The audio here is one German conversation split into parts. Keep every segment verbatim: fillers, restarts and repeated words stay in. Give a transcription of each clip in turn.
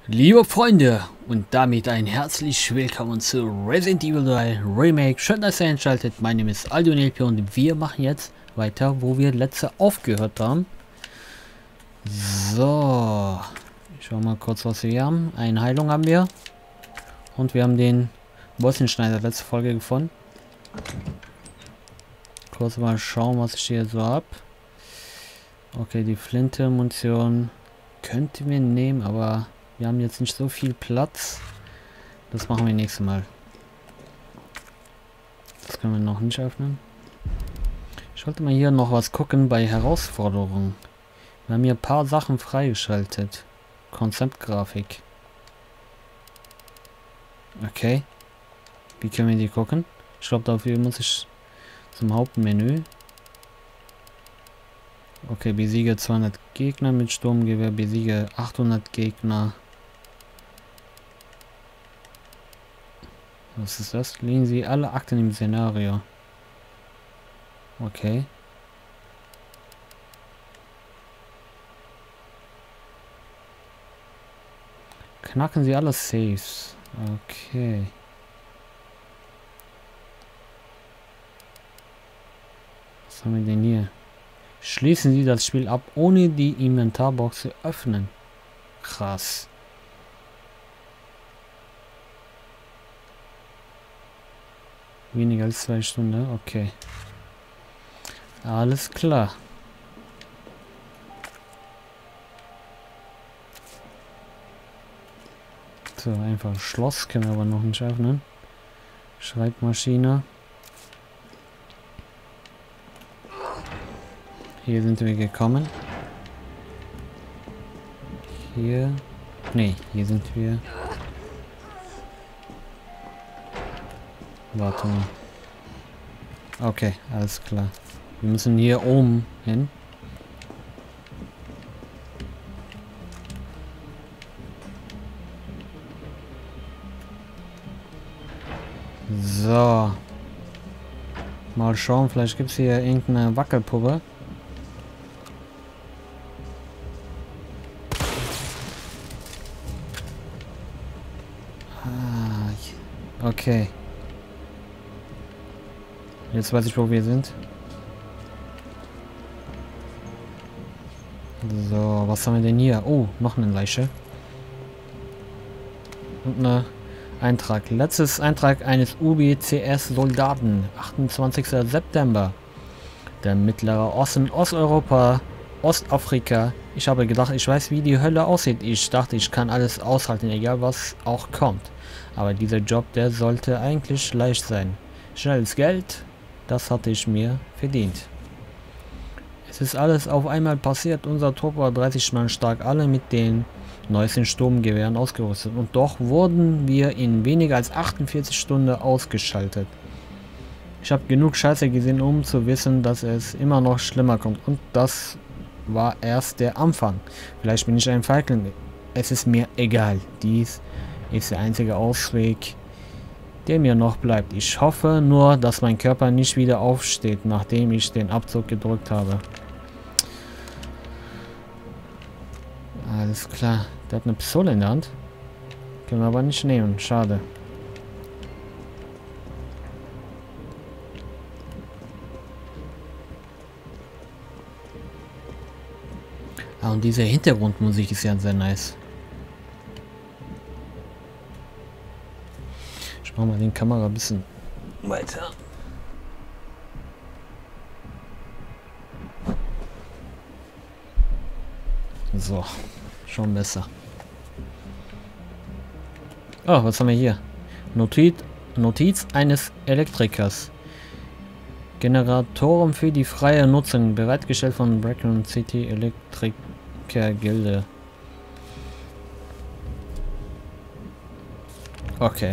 Liebe Freunde und damit ein herzlich willkommen zu Resident Evil drei Remake. Schön, dass ihr einschaltet. Mein Name ist Aldo Nelpio und wir machen jetzt weiter, wo wir letzte aufgehört haben. So, ich schau mal kurz, was wir hier haben. Eine Heilung haben wir und wir haben den Bolzenschneider letzte Folge gefunden. Kurz mal schauen, was ich hier so habe. Okay, die Flinte, Munition könnten wir nehmen, aber wir haben jetzt nicht so viel Platz. Das machen wir nächstes Mal. Das können wir noch nicht öffnen. Ich wollte mal hier noch was gucken bei Herausforderungen. Wir haben hier ein paar Sachen freigeschaltet. Konzeptgrafik. Okay. Wie können wir die gucken? Ich glaube, dafür muss ich zum Hauptmenü. Okay, besiege zweihundert Gegner mit Sturmgewehr, besiege achthundert Gegner. Was ist das? Legen Sie alle Akten im Szenario. Okay. Knacken Sie alle Saves. Okay. Was haben wir denn hier? Schließen Sie das Spiel ab, ohne die Inventarbox zu öffnen. Krass. Weniger als zwei Stunden, okay. Alles klar. So, einfach Schloss können wir aber noch nicht öffnen. Schreibmaschine. Hier sind wir gekommen. Hier. Nee, hier sind wir. Warte mal. Okay, alles klar. Wir müssen hier oben hin. So. Mal schauen, vielleicht gibt es hier irgendeine Wackelpuppe. Ah, okay. Jetzt weiß ich, wo wir sind. So, was haben wir denn hier? Oh, noch eine Leiche. Und eine Eintrag. Letztes Eintrag eines U B C S-Soldaten. achtundzwanzigster September. Der Mittlere Osten, Osteuropa, Ostafrika. Ich habe gedacht, ich weiß, wie die Hölle aussieht. Ich dachte, ich kann alles aushalten, egal was auch kommt. Aber dieser Job, der sollte eigentlich leicht sein. Schnelles Geld. Das hatte ich mir verdient. Es ist alles auf einmal passiert. Unser Trupp war dreißig Mann stark, alle mit den neuesten Sturmgewehren ausgerüstet. Und doch wurden wir in weniger als achtundvierzig Stunden ausgeschaltet. Ich habe genug Scheiße gesehen, um zu wissen, dass es immer noch schlimmer kommt. Und das war erst der Anfang. Vielleicht bin ich ein Feigling. Es ist mir egal. Dies ist der einzige Ausweg, der mir noch bleibt. Ich hoffe nur, dass mein Körper nicht wieder aufsteht, nachdem ich den Abzug gedrückt habe. Alles klar. Der hat eine Pistole in der Hand. Können wir aber nicht nehmen. Schade. Ah, und diese Hintergrundmusik ist ja sehr nice. Machen wir den Kamera ein bisschen weiter. So, schon besser. Oh, was haben wir hier? Notiz, Notiz eines Elektrikers. Generatoren für die freie Nutzung, bereitgestellt von Bracken City Elektriker Gilde. Okay.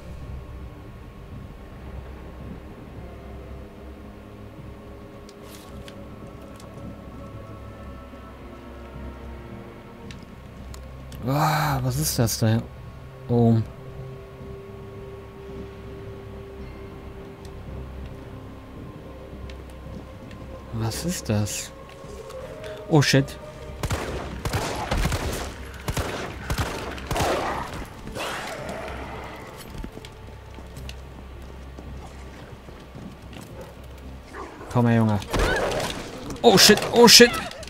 Ah, was ist das da? Oh. Was ist das? Oh shit. komm her, Junge. Oh shit, oh shit.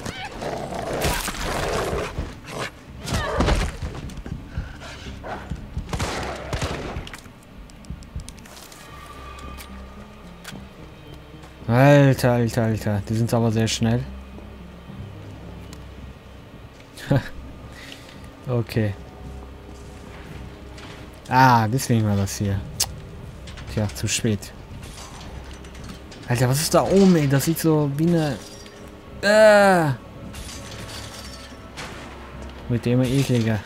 Alter, alter, alter. Die sind aber sehr schnell. Okay. Ah, deswegen war das hier. Tja, zu spät. Alter, was ist da oben, ey? Das sieht so wie eine... Äh. Mit dem ekliger.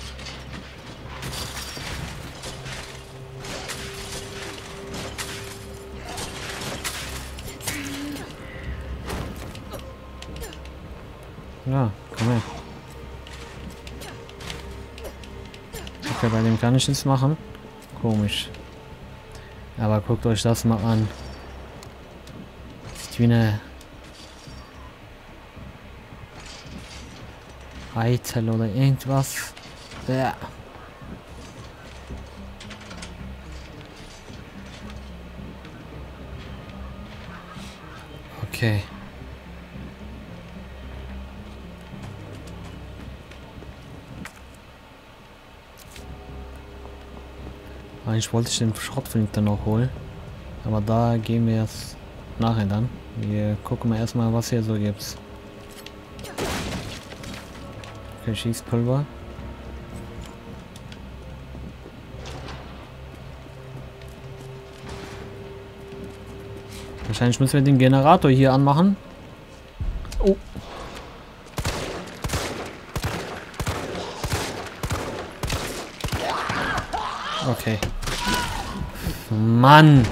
Ja, komm her. Okay, bei dem kann ich nichts machen. Komisch. Aber guckt euch das mal an. Sieht wie eine Eitel oder irgendwas. Ja. Okay. Eigentlich wollte ich den Schrotflinte noch holen. Aber da gehen wir jetzt nachher dann. Wir gucken mal erstmal, was hier so gibt's. Okay, Schießpulver. Wahrscheinlich müssen wir den Generator hier anmachen. Oh. Okay. Mann.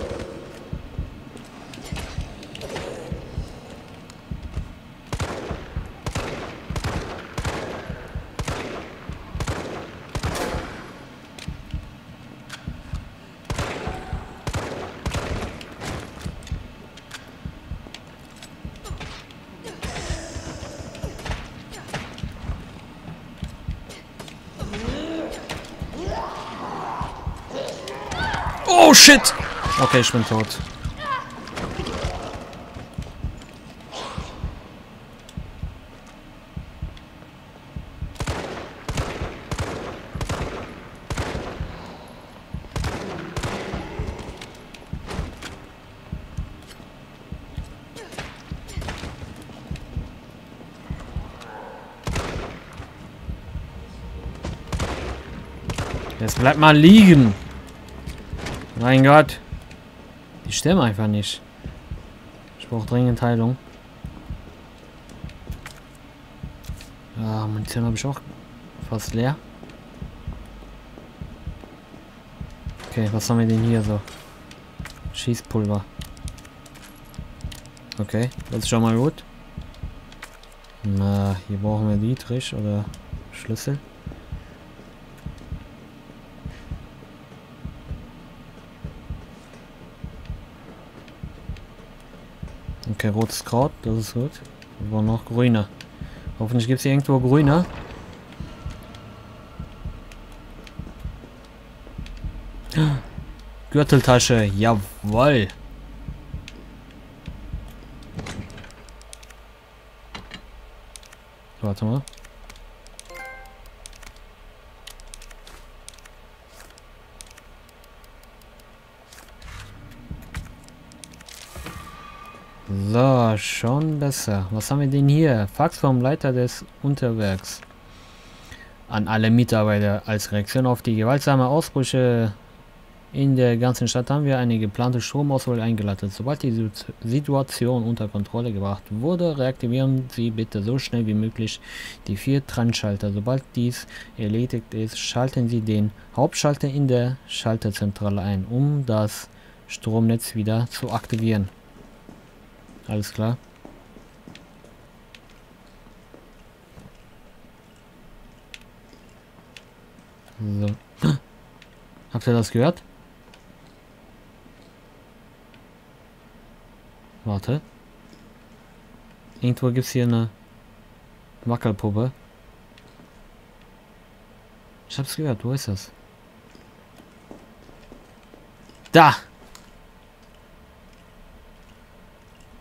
Oh shit! Okay, ich bin tot. Jetzt bleib mal liegen. Mein Gott. Die stimmen einfach nicht. Ich brauche dringend Heilung. Ja, Munition habe ich auch fast leer. Okay, was haben wir denn hier so? Schießpulver. Okay, das ist schon mal gut. Na, hier brauchen wir Dietrich oder Schlüssel. Okay, rotes Kraut, das ist gut. Wir brauchen noch grüne. Hoffentlich gibt es hier irgendwo grüne. Gürteltasche, jawoll. Warte mal. So, schon besser. Was haben wir denn hier? Fax vom Leiter des Unterwerks an alle Mitarbeiter. Als Reaktion auf die gewaltsame Ausbrüche in der ganzen Stadt haben wir eine geplante Stromauswahl eingeleitet. Sobald die Situation unter Kontrolle gebracht wurde, reaktivieren Sie bitte so schnell wie möglich die vier Trennschalter. Sobald dies erledigt ist, schalten Sie den Hauptschalter in der Schalterzentrale ein, um das Stromnetz wieder zu aktivieren. Alles klar. So. Habt ihr das gehört? Warte. Irgendwo gibt es hier eine Wackelpuppe. Ich hab's gehört. Wo ist das? Da!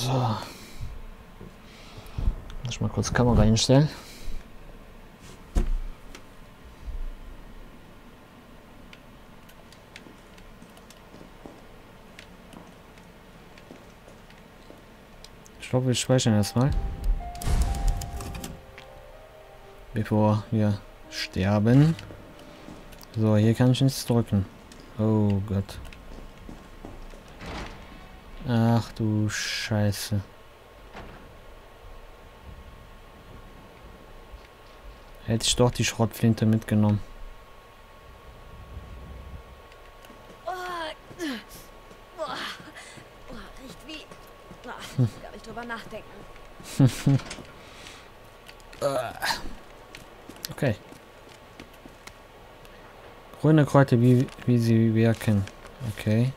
So. Muss ich mal kurz Kamera einstellen. Ich glaube, wir speichern erstmal. Bevor wir sterben. So, hier kann ich nichts drücken. Oh Gott. Ach du Scheiße. Hätte ich doch die Schrottflinte mitgenommen. Oh, oh, oh, riecht wie... Oh, ich will gar nicht drüber nachdenken. Okay. Grüne Kräuter, wie, wie sie wirken. Okay.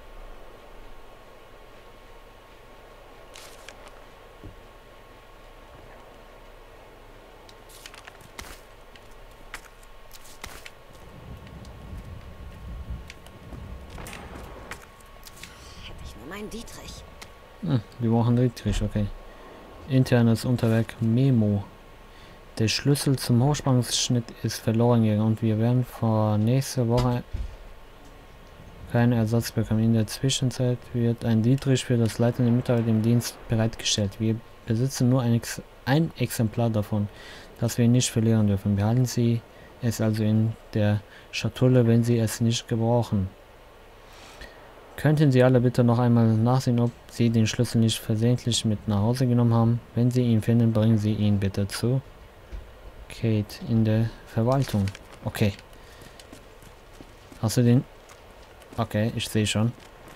Hätte ich nur meinen Dietrich. Hm, wir brauchen Dietrich, okay. Internes Unterwerk Memo. Der Schlüssel zum Hochspannungsschnitt ist verloren gegangen und wir werden vor nächste Woche keinen Ersatz bekommen. In der Zwischenzeit wird ein Dietrich für das leitende Mitarbeiter im Dienst bereitgestellt. Wir besitzen nur ein, Ex ein Exemplar davon, das wir nicht verlieren dürfen. Behalten Sie es also in der Schatulle, wenn Sie es nicht gebrauchen. Könnten Sie alle bitte noch einmal nachsehen, ob Sie den Schlüssel nicht versehentlich mit nach Hause genommen haben? Wenn Sie ihn finden, bringen Sie ihn bitte zu Kate in der Verwaltung. Okay. Hast du den? Okay, ich sehe schon.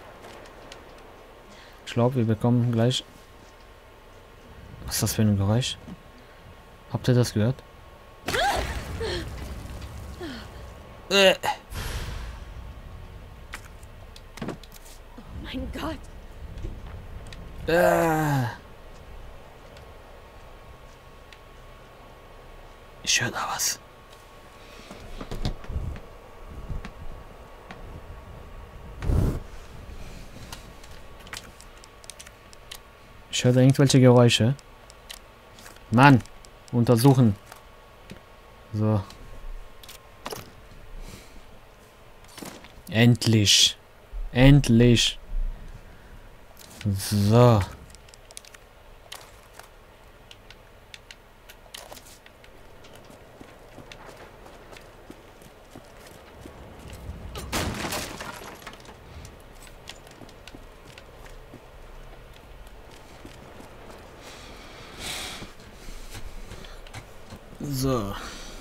Ich glaube, wir bekommen gleich... Was ist das für ein Geräusch? Habt ihr das gehört? Äh. Oh mein Gott. Äh. Ich höre da was. Ich höre da irgendwelche Geräusche. Mann! Untersuchen. So. Endlich. Endlich. So. So.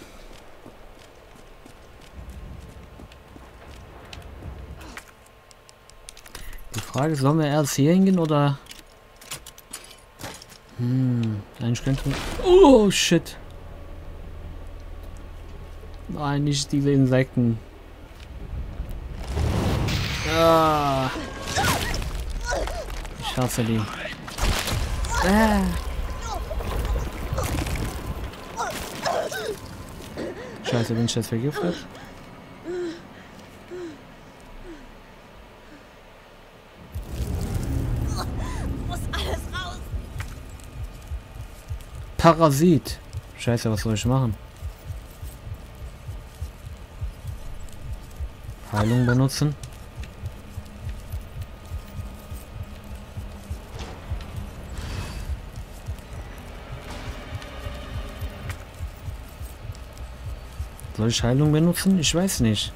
Die Frage ist, sollen wir erst hier hingehen oder... Hm, eigentlich könnte... Oh, shit. Nein, nicht diese Insekten. Ah. Ich hasse die. Ah. Scheiße, bin ich jetzt vergiftet? Muss alles raus. Parasit. Scheiße, was soll ich machen? Heilung benutzen. Soll ich Heilung benutzen? Ich weiß nicht.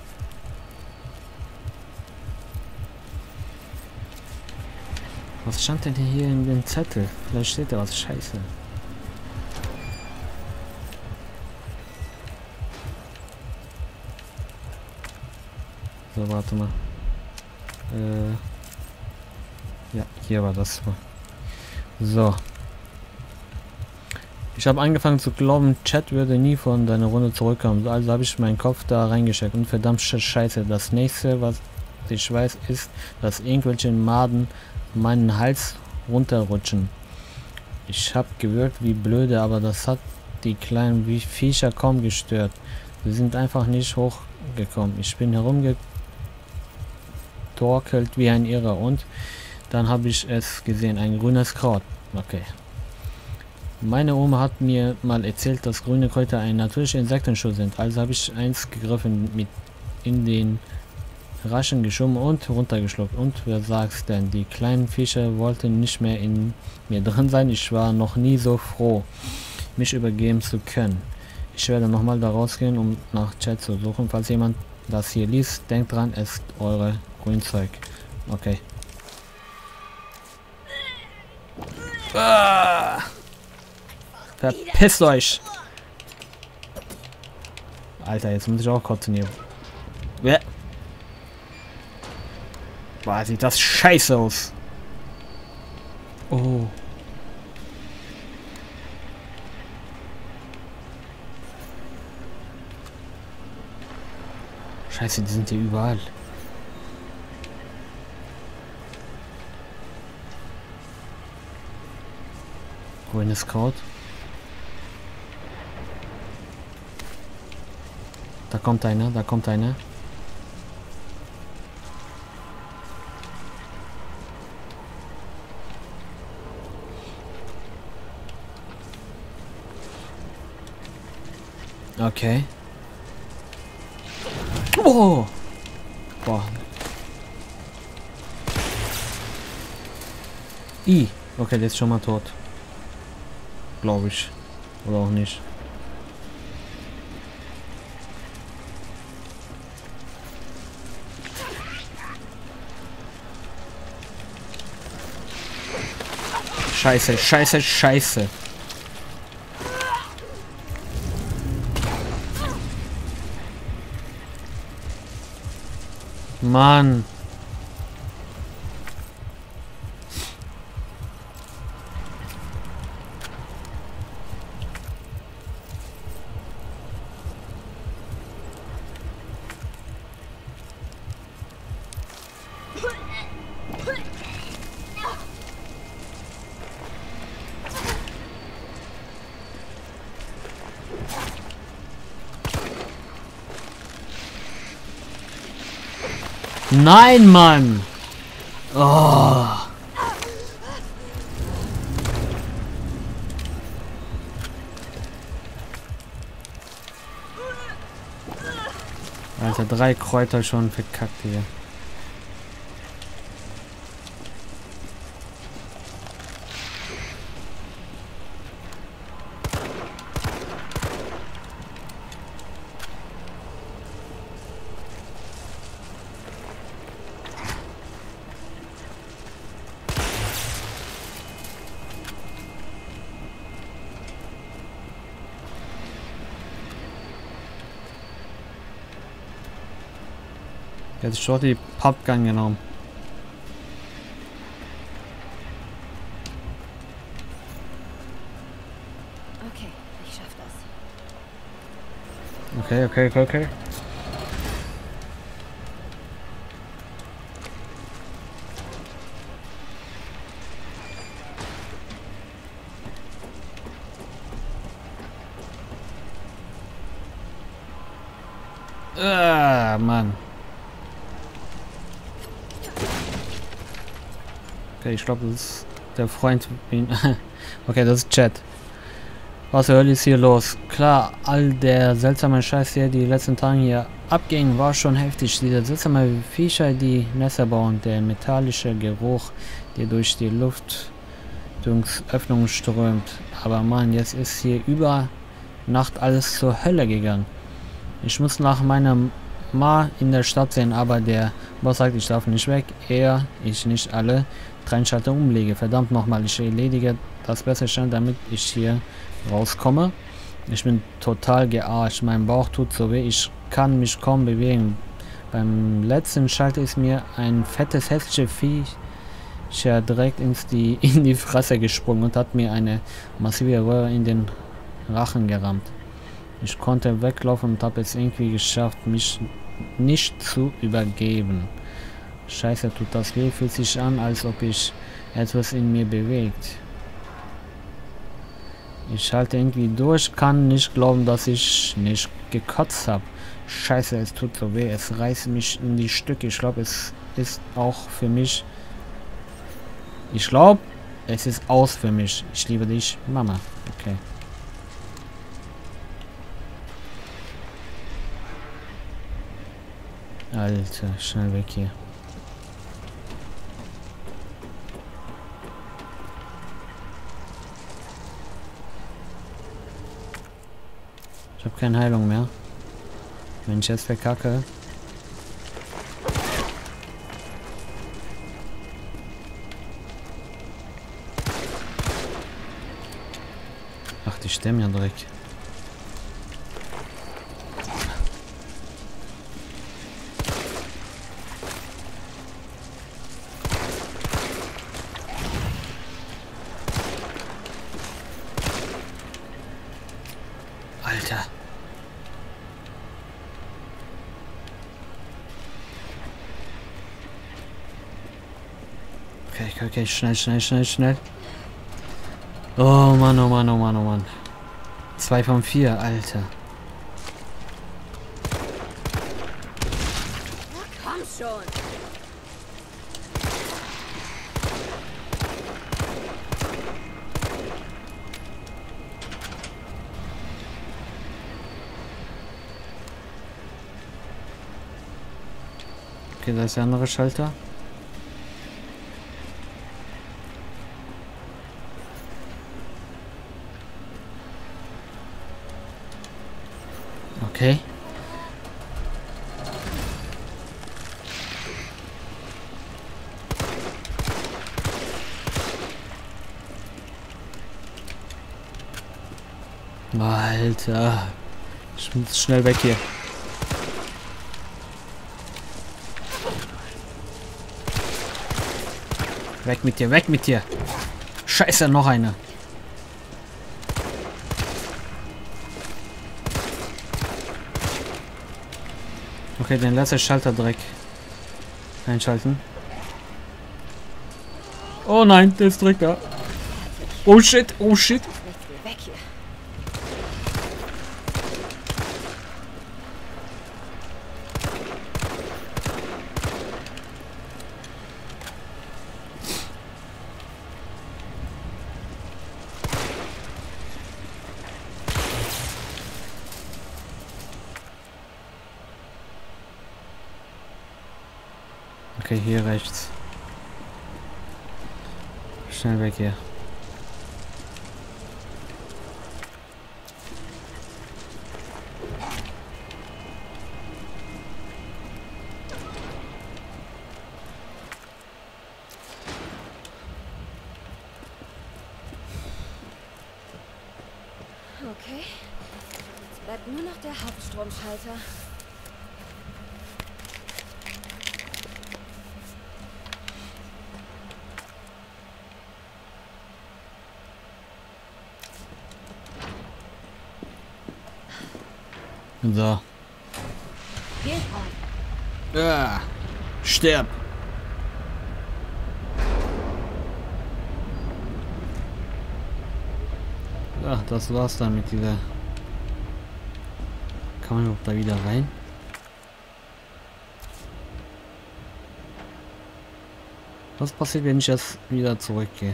Was stand denn hier in dem Zettel? Vielleicht steht da was. Scheiße. So, warte mal. Äh ja, hier war das. So. Ich habe angefangen zu glauben, Chat würde nie von deiner Runde zurückkommen. Also habe ich meinen Kopf da reingesteckt. Und verdammt scheiße. Das nächste, was ich weiß, ist, dass irgendwelche Maden meinen Hals runterrutschen. Ich habe gewirkt wie blöde, aber das hat die kleinen wie Viecher kaum gestört. Sie sind einfach nicht hochgekommen. Ich bin herumgetorkelt wie ein Irrer und Dann habe ich es gesehen, ein grünes Kraut. Okay. Meine Oma hat mir mal erzählt, dass grüne Kräuter ein natürlicher Insektenschutz sind. Also habe ich eins gegriffen, mit in den Rachen geschoben und runtergeschluckt. Und wer sagt's denn? Die kleinen Fische wollten nicht mehr in mir drin sein. Ich war noch nie so froh, mich übergeben zu können. Ich werde nochmal da rausgehen, um nach Chat zu suchen. Falls jemand das hier liest, denkt dran, es ist eure Grünzeug. Okay. Ah! Verpisst euch! Alter, jetzt muss ich auch kotzen hier. Bäh. Boah, sieht das scheiße aus. Oh. Scheiße, die sind hier überall. Grünes Kraut. Da kommt einer, da kommt einer. Okay. Oh! Boah. I. Okay, der ist schon mal tot. Glaube ich. Oder auch nicht. Scheiße, scheiße, scheiße. Mann. Nein, Mann! Oh. Alter, drei Kräuter schon verkackt hier. Jetzt schon die Pappgun genommen. Okay, ich schaff das. Okay, okay, okay, okay. Ah, Mann. Okay, ich glaube, das ist der Freund. Okay, das ist Chat. Was zur Hölle ist hier los? Klar, all der seltsame Scheiß, der die letzten Tage hier abging, war schon heftig. Diese seltsame Viecher, die Nester bauen, der metallische Geruch, der durch die Lüftungsöffnung strömt. Aber Mann, jetzt ist hier über Nacht alles zur Hölle gegangen. Ich muss nach meiner Ma in der Stadt sehen, aber der Boss sagt, ich darf nicht weg. Er, ich nicht alle. Trennschalter umlege. Verdammt nochmal, ich erledige das besser schnell, damit ich hier rauskomme. Ich bin total gearscht. Mein Bauch tut so weh. Ich kann mich kaum bewegen. Beim letzten Schalter ist mir ein fettes, hässliches Viecher direkt ins die, in die Fresse gesprungen und hat mir eine massive Röhre in den Rachen gerammt. Ich konnte weglaufen und habe es irgendwie geschafft, mich nicht zu übergeben. Scheiße, tut das weh, fühlt sich an, als ob ich etwas in mir bewegt. Ich halte irgendwie durch, kann nicht glauben, dass ich nicht gekotzt habe. Scheiße, es tut so weh, es reißt mich in die Stücke. Ich glaube, es ist auch für mich Ich glaube, es ist aus für mich. Ich liebe dich, Mama. Okay. Alter, schnell weg hier. Ich habe keine Heilung mehr. Wenn ich jetzt verkacke. Ach, die sterben ja direkt. Alter. Okay, okay, okay, schnell, schnell, schnell, schnell. Oh Mann, oh Mann, oh Mann, oh Mann. Zwei von vier, Alter. Komm schon. Okay, da ist der andere Schalter. Okay. Alter. Ich muss schnell weg hier. Weg mit dir, weg mit dir. Scheiße, noch eine. Okay, den letzten Schalter direkt einschalten. Oh nein, der ist direkt da. Oh shit, oh shit. Nicht viel weg hier. Okay, hier rechts. Schnell weg hier. Okay. Jetzt bleibt nur noch der Hauptstromschalter. So. Ah, sterb. Ja, das war's dann mit dieser. Kann man überhaupt da wieder rein? Was passiert, wenn ich jetzt wieder zurückgehe?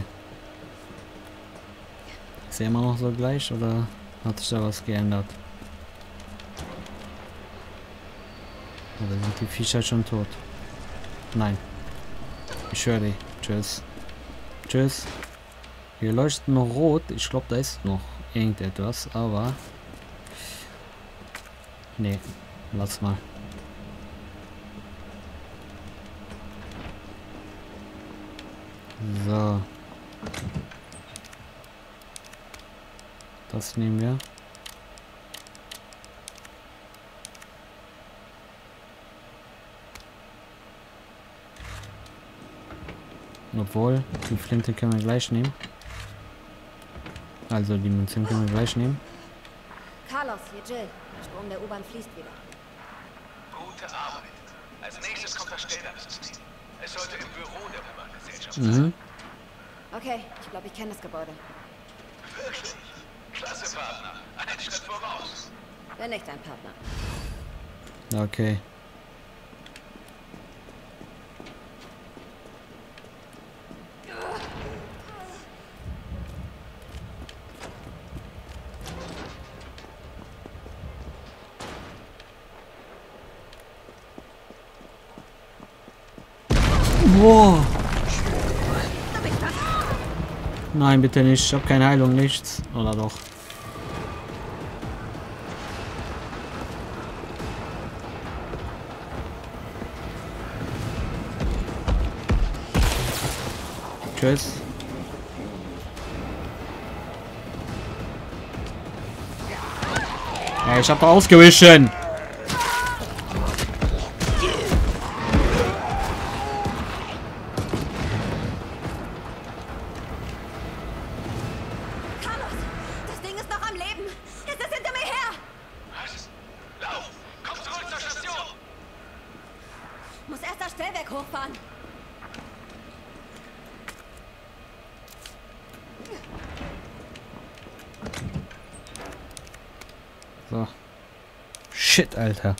Ist er immer noch so gleich oder hat sich da was geändert? Oder sind die Viecher schon tot? Nein. Ich höre die. Tschüss. Tschüss. Hier leuchtet noch rot. Ich glaube, da ist noch irgendetwas, aber... Nee. Lass mal. So. Das nehmen wir. Obwohl, die Flinte können wir gleich nehmen. Also die Munition können wir gleich nehmen. Carlos, hier Jill. Der Strom der U-Bahn fließt wieder. Gute Arbeit. Als nächstes kommt das Stellwerkssystem. Es sollte im Büro der U-Bahn-Gesellschaft Mhm. sein. Okay, ich glaube, ich kenne das Gebäude. Wirklich? Klasse, Partner. Einen Schritt voraus. Bin nicht dein Partner. Okay. Nein, bitte nicht. Ich habe keine Heilung, nichts. Oder doch? Tschüss. Ja, ich hab da ausgewichen. Carlos, das Ding ist noch am Leben. Es ist hinter mir her. Was? Lauf! Komm zurück zur Station! Muss erst das Stellwerk hochfahren. So. Shit, Alter.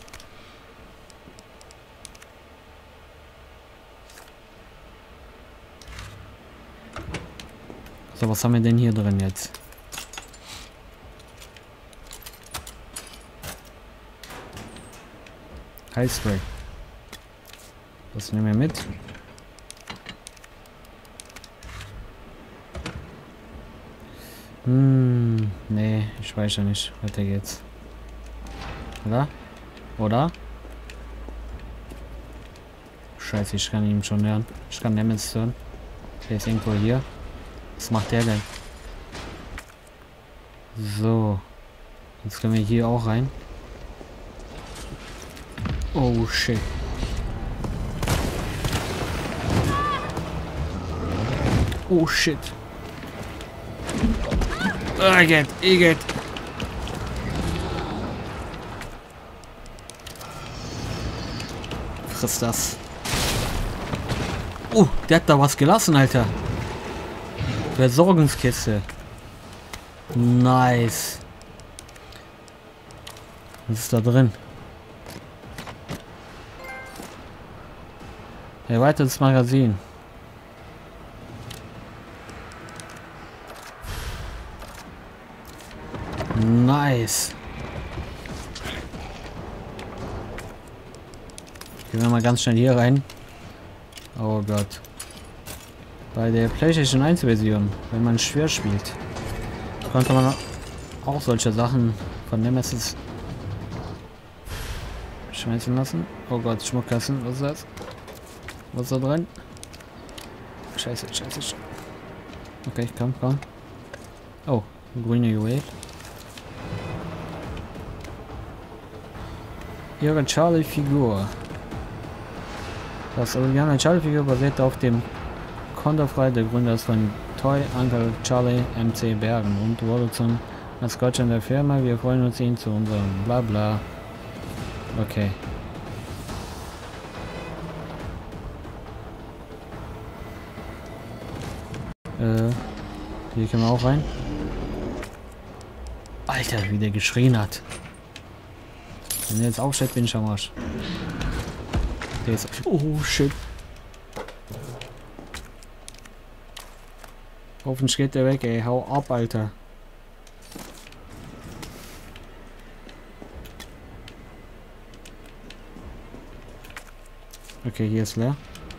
So, was haben wir denn hier drin jetzt? Heilspray. Das nehmen wir mit. Hm, nee, ich weiß ja nicht. Weiter geht's. Oder? Oder? Scheiße, ich kann ihn schon hören. Ich kann Nemesis hören. Der ist irgendwo hier. Was macht der denn? So. Jetzt können wir hier auch rein. Oh shit. Oh shit. Oh, geht, geht. Friss das. Oh, der hat da was gelassen, Alter. Versorgungskiste. Nice. Was ist da drin? Erweitertes Magazin. Nice. Gehen wir mal ganz schnell hier rein. Oh Gott. Bei der PlayStation eins Version, wenn man schwer spielt, konnte man auch solche Sachen von Nemesis schmelzen lassen. Oh Gott, Schmuckkasten, was ist das? Was ist da drin? Scheiße, scheiße, scheiße. Okay, komm, komm. Oh, grüne Juwel. Ihre Charlie-Figur. Das originale Charlie-Figur basiert auf dem Konterfrei der Gründers von Toy Uncle Charlie M C Bergen und wurde zum Maskottchen der Firma. Wir freuen uns, ihn zu unserem Blabla. Okay. Äh, hier können wir auch rein. Alter, wie der geschrien hat. Wenn er jetzt aufsteht, bin ich am Arsch. Der ist... Oh, shit. Hoffentlich geht der weg, ey. Hau ab, Alter. Okay, hier ist leer.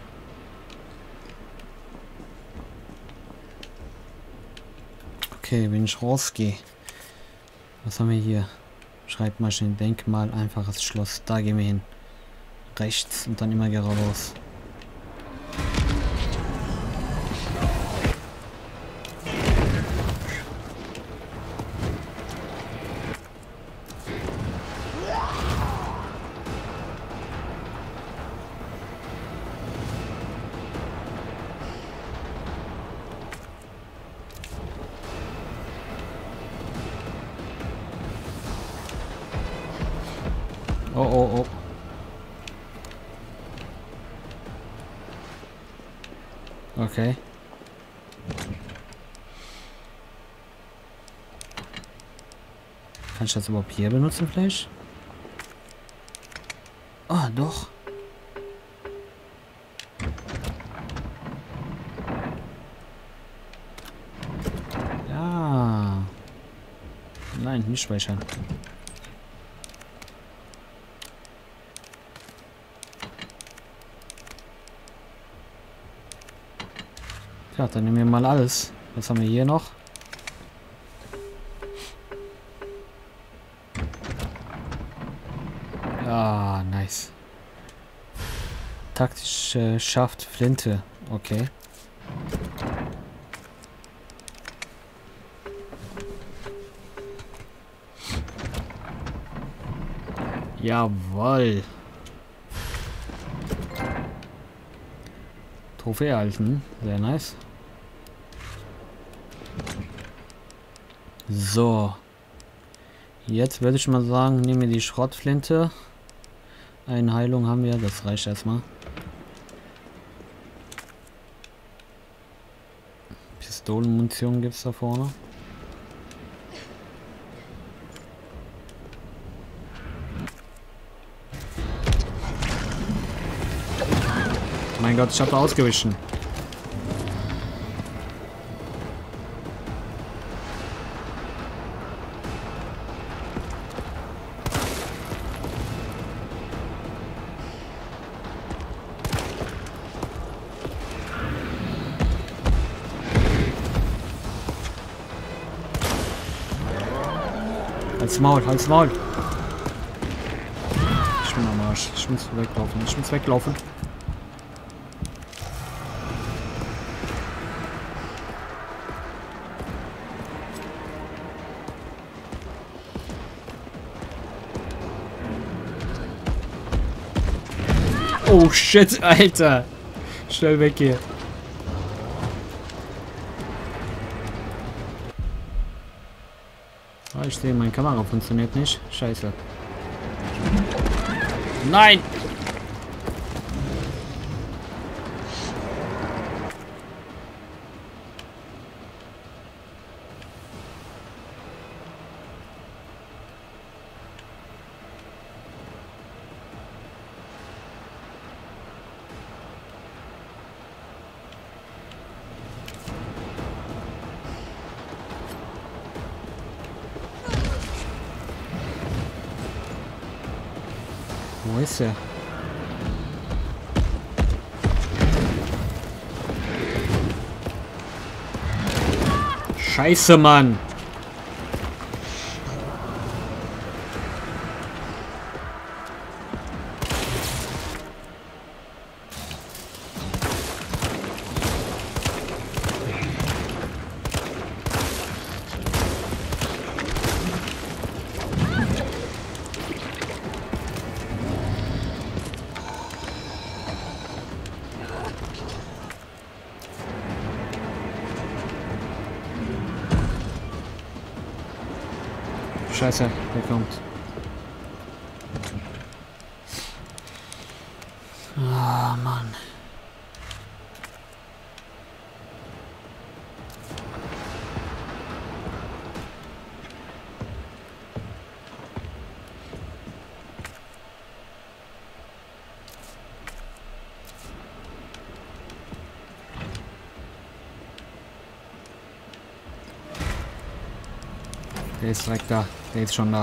Okay, wenn ich rausgehe. Was haben wir hier? Schreibmaschine, Denkmal, einfaches Schloss. Da gehen wir hin. Rechts und dann immer geradeaus. Oh, oh, oh. Okay. Kann ich das überhaupt hier benutzen vielleicht? Ah, doch. Ja. Nein, nicht speichern. Ja, dann nehmen wir mal alles. Was haben wir hier noch? Ah, nice. Taktische Schaft Flinte. Okay. Jawohl. Trophäe erhalten. Sehr nice. So. Jetzt würde ich mal sagen, nehmen wir die Schrottflinte. Eine Heilung haben wir, das reicht erstmal. Pistolenmunition gibt es da vorne. Mein Gott, ich habe ausgewichen. Halt's Maul, halt's Maul. Ich bin am Arsch. Ich muss weglaufen. Ich muss weglaufen. Oh shit, Alter. Schnell weg hier. Ah, ich sehe, meine Kamera funktioniert nicht. Scheiße. Nein! Wo ist er? Scheiße, Mann! Scheiße, der kommt. Ah, Mann. Der ist direkt da. Der ist schon da.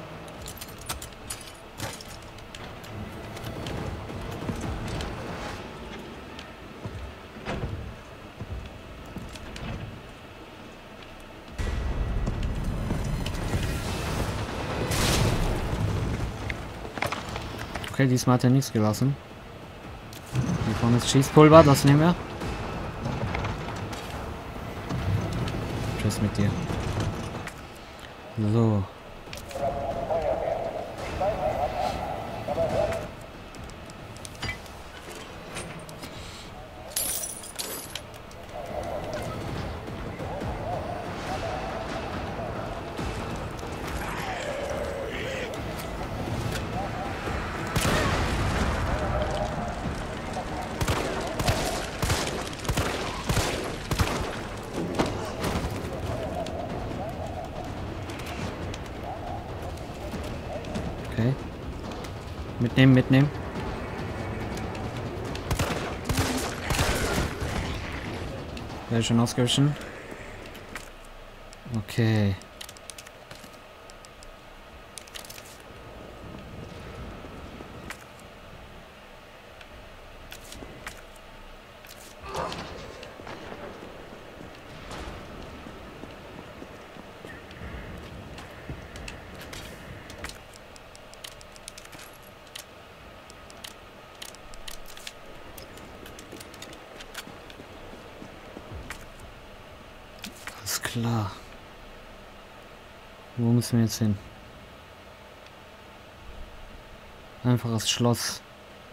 Okay, diesmal hat er nichts gelassen. Hier vorne ist Schießpulver, das nehmen wir. Tschüss mit dir. So. Okay. Mitnehmen, mitnehmen. Wäre schon ausgewichen. Okay. klar. Wo müssen wir jetzt hin? Einfaches Schloss.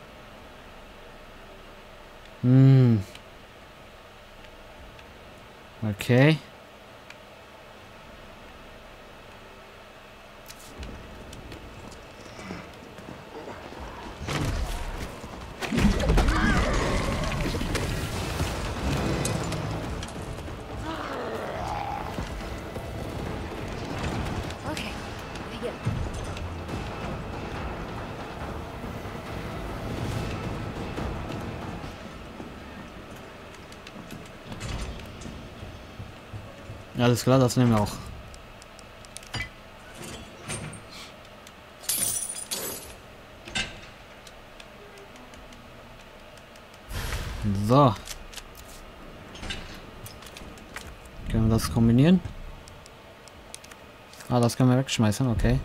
Hm. Okay. Okay, hier. Ja, alles klar, das nehmen wir auch. So. Können wir das kombinieren? Ah, das können wir wegschmeißen, okay.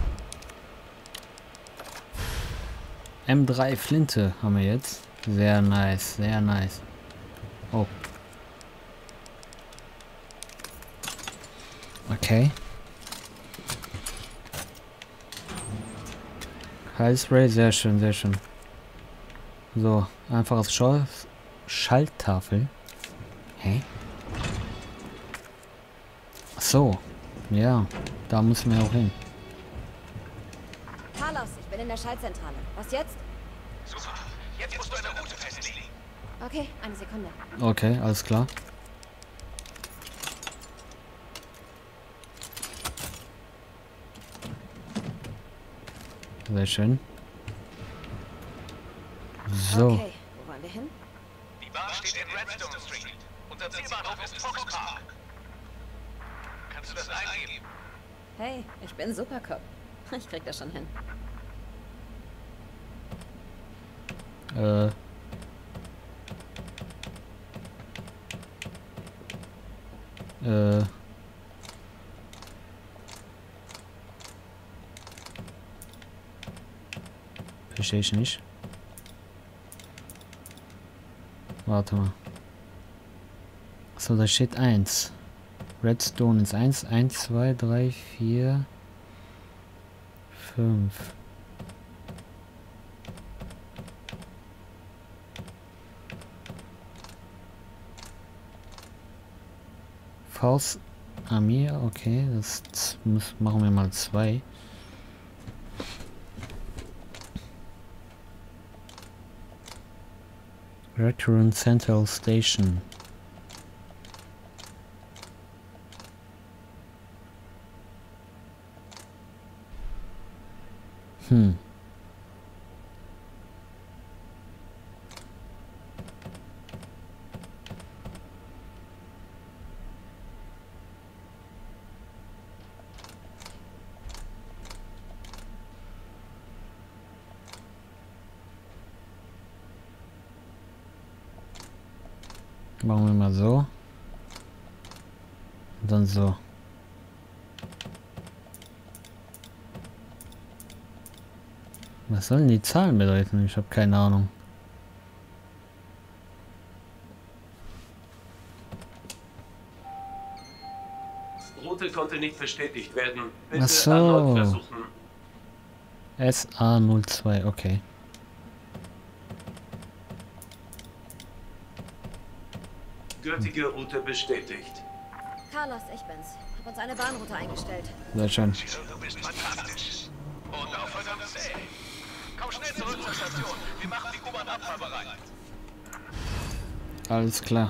M drei Flinte haben wir jetzt. Sehr nice, sehr nice. Oh. Okay. Heilspray, sehr schön, sehr schön. So, einfaches Schall Schalttafel. Hä? Ach so. Ja, da müssen wir auch hin. Carlos, ich bin in der Schaltzentrale. Was jetzt? Super. Jetzt musst du eine Route festlegen. Okay, eine Sekunde. Okay, alles klar. Sehr schön. So. Okay, wo wollen wir hin? Die Bahn steht in Redstone Street. Unser Zielbahnhof ist Fox Park. Kannst du das eingeben? Hey, ich bin Supercop. Ich krieg das schon hin. Äh. Äh. Verstehe ich nicht. Warte mal. So, da steht eins. Redstone ist eins, eins, zwei, drei, vier, fünf. Faust Amir, okay, das muss, machen wir mal zwei. Return Central Station. Hm. Machen wir mal so. Und dann so. Was sollen die Zahlen bedeuten? Ich habe keine Ahnung. Route konnte nicht bestätigt werden. Bitte Ach so. erneut versuchen. S A null zwei, okay. Gültige Route bestätigt. Carlos, ich bin's. Hab uns eine Bahnroute eingestellt. Sehr schön. Du bist fantastisch. Und auch verdammt zäh. Komm schnell zurück zur Station. Wir machen die U-Bahn abfahrbereit. Alles klar.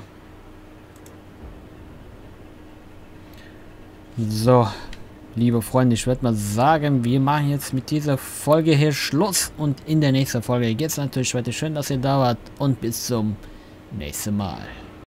So, liebe Freunde, ich würde mal sagen, wir machen jetzt mit dieser Folge hier Schluss. Und in der nächsten Folge geht es natürlich weiter. Schön, dass ihr da wart. Und bis zum nächsten Mal.